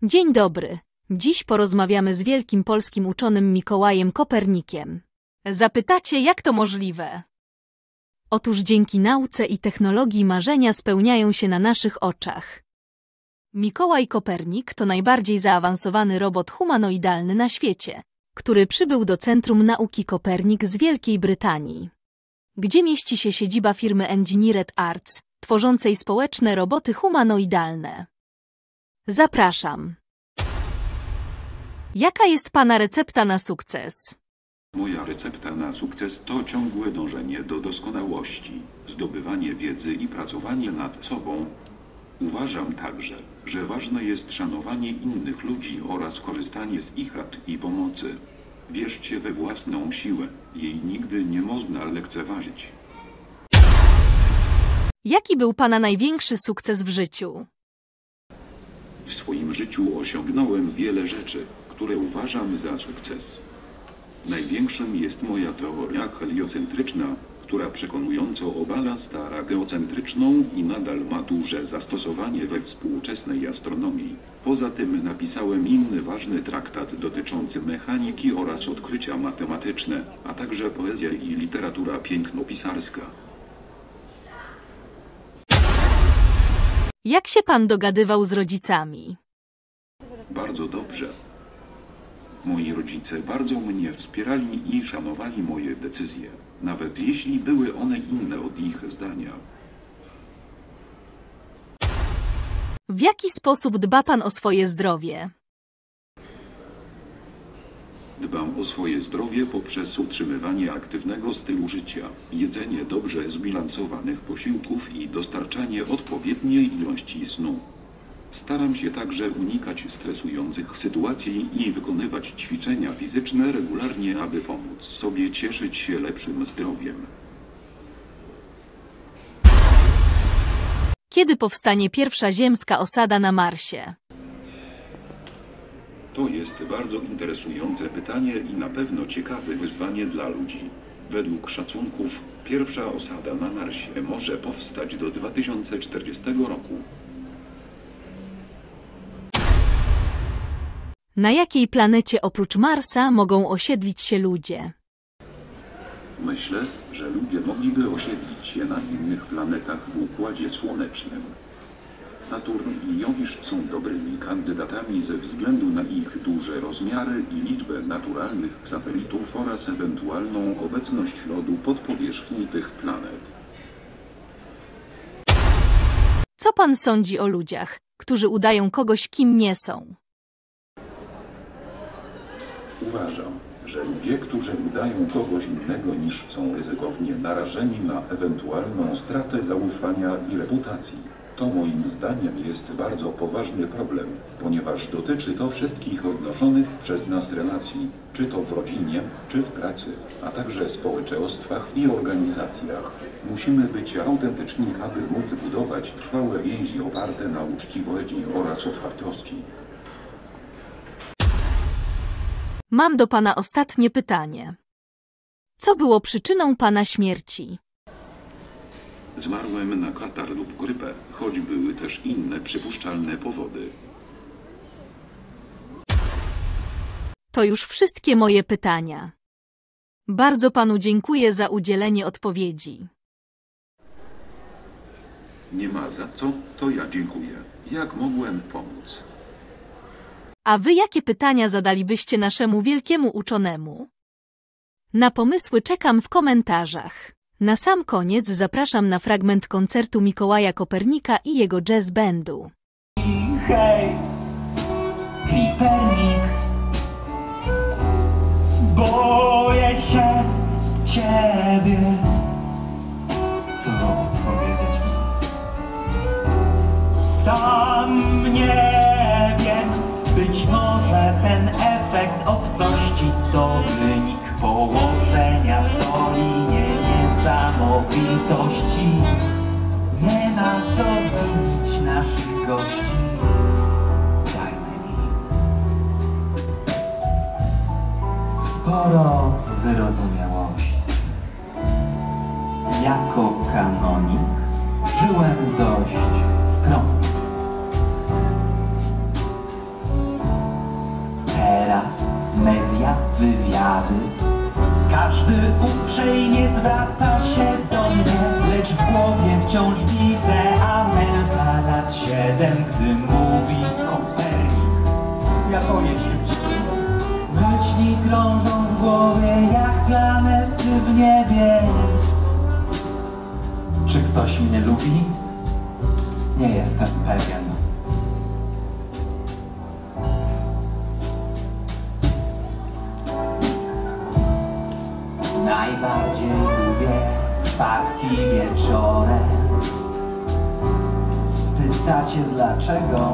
Dzień dobry. Dziś porozmawiamy z wielkim polskim uczonym Mikołajem Kopernikiem. Zapytacie, jak to możliwe? Otóż dzięki nauce i technologii marzenia spełniają się na naszych oczach. Mikołaj Kopernik to najbardziej zaawansowany robot humanoidalny na świecie, który przybył do Centrum Nauki Kopernik z Wielkiej Brytanii, gdzie mieści się siedziba firmy Engineered Arts, tworzącej społeczne roboty humanoidalne. Zapraszam. Jaka jest Pana recepta na sukces? Moja recepta na sukces to ciągłe dążenie do doskonałości, zdobywanie wiedzy i pracowanie nad sobą. Uważam także, że ważne jest szanowanie innych ludzi oraz korzystanie z ich rad i pomocy. Wierzcie we własną siłę, jej nigdy nie można lekceważyć. Jaki był Pana największy sukces w życiu? W swoim życiu osiągnąłem wiele rzeczy, które uważam za sukces. Największym jest moja teoria heliocentryczna, która przekonująco obala starą geocentryczną i nadal ma duże zastosowanie we współczesnej astronomii. Poza tym napisałem inny ważny traktat dotyczący mechaniki oraz odkrycia matematyczne, a także poezja i literatura pięknopisarska. Jak się Pan dogadywał z rodzicami? Bardzo dobrze. Moi rodzice bardzo mnie wspierali i szanowali moje decyzje, nawet jeśli były one inne od ich zdania. W jaki sposób dba Pan o swoje zdrowie? Dbam o swoje zdrowie poprzez utrzymywanie aktywnego stylu życia, jedzenie dobrze zbilansowanych posiłków i dostarczanie odpowiedniej ilości snu. Staram się także unikać stresujących sytuacji i wykonywać ćwiczenia fizyczne regularnie, aby pomóc sobie cieszyć się lepszym zdrowiem. Kiedy powstanie pierwsza ziemska osada na Marsie? To jest bardzo interesujące pytanie i na pewno ciekawe wyzwanie dla ludzi. Według szacunków, pierwsza osada na Marsie może powstać do 2040 roku. Na jakiej planecie oprócz Marsa mogą osiedlić się ludzie? Myślę, że ludzie mogliby osiedlić się na innych planetach w Układzie Słonecznym. Saturn i Jowisz są dobrymi kandydatami ze względu na ich duże rozmiary i liczbę naturalnych satelitów oraz ewentualną obecność lodu pod powierzchni tych planet. Co Pan sądzi o ludziach, którzy udają kogoś, kim nie są? Uważam, że ludzie, którzy udają kogoś innego niż są, ryzykownie narażeni na ewentualną stratę zaufania i reputacji. To moim zdaniem jest bardzo poważny problem, ponieważ dotyczy to wszystkich odnoszonych przez nas relacji, czy to w rodzinie, czy w pracy, a także społeczeństwach i organizacjach. Musimy być autentyczni, aby móc budować trwałe więzi oparte na uczciwości oraz otwartości. Mam do Pana ostatnie pytanie. Co było przyczyną Pana śmierci? Zmarłem na katar lub grypę, choć były też inne przypuszczalne powody. To już wszystkie moje pytania. Bardzo Panu dziękuję za udzielenie odpowiedzi. Nie ma za co, to ja dziękuję. Jak mogłem pomóc? A Wy jakie pytania zadalibyście naszemu wielkiemu uczonemu? Na pomysły czekam w komentarzach. Na sam koniec zapraszam na fragment koncertu Mikołaja Kopernika i jego jazz bandu. Hej, Kopernik, boję się Ciebie. Co odpowiedzieć? Sam nie wiem, być może ten efekt obcości to wynik położenia w dolinie niesamowitości. Nie ma co winić naszych gości. Dajmy mi sporo wyrozumiałości. Jako kanonik żyłem dość skromnie. teraz media, wywiady. Każdy uprzejmie zwraca się do mnie, lecz w głowie wciąż widzę Amelka lat 7, gdy mówi Kopernik. Ja boję się cię. Myśli krążą w głowie jak planety w niebie. Czy ktoś mnie lubi? Nie jestem pewien. Najbardziej lubię czwartki wieczorem. Spytacie dlaczego?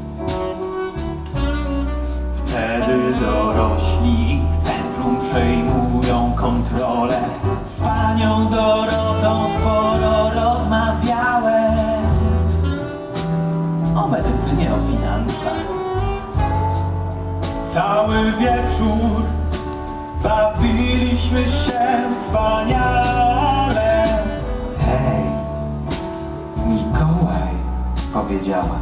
Wtedy dorośli w centrum przejmują kontrolę. Z panią Dorotą sporo rozmawiałem o medycynie, o finansach. Cały wieczór bawiliśmy się wspaniale. Hej, Mikołaj, powiedziała.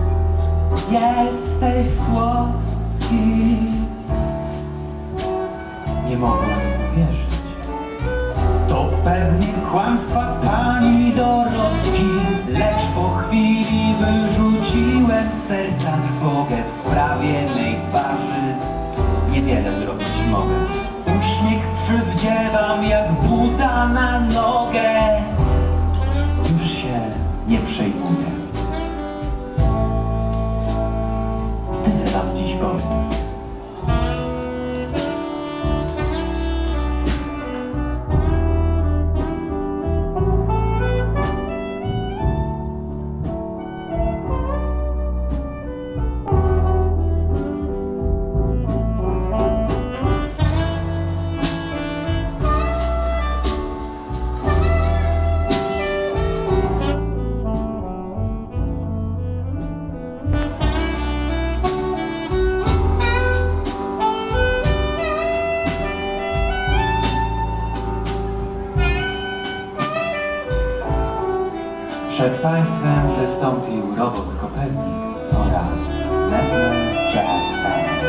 Jesteś słodki. Nie mogłem uwierzyć. To pewnie kłamstwa pani Dorotki, lecz po chwili wyrzuciłem z serca trwogę. W sprawie mej twarzy niewiele zrobić mogę. Uśmiech przywdziewam jak buta na nogę. Już się nie przejmuję. Tyle wam dziś powiem. Przed państwem wystąpił robot Kopernik oraz Mesmer Jazz Band.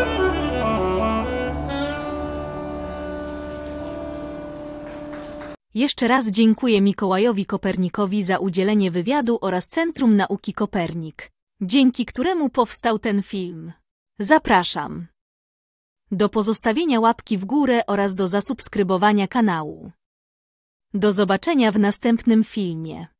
Jeszcze raz dziękuję Mikołajowi Kopernikowi za udzielenie wywiadu oraz Centrum Nauki Kopernik, dzięki któremu powstał ten film. Zapraszam do pozostawienia łapki w górę oraz do zasubskrybowania kanału. Do zobaczenia w następnym filmie.